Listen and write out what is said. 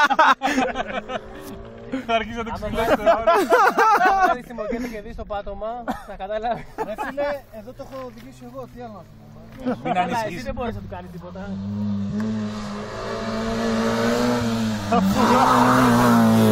Θα αρχίσει να το ξυλώσει τώρα. Αν δεις τη μοκέτα και δεις το πάτωμα, θα καταλάβεις. Ρε φίλε, εδώ το έχω οδηγήσει εγώ, τι άλλο να σου πω. Μην Αλλά εσύ ανησυχείς. δεν μπορείς να του κάνεις τίποτα.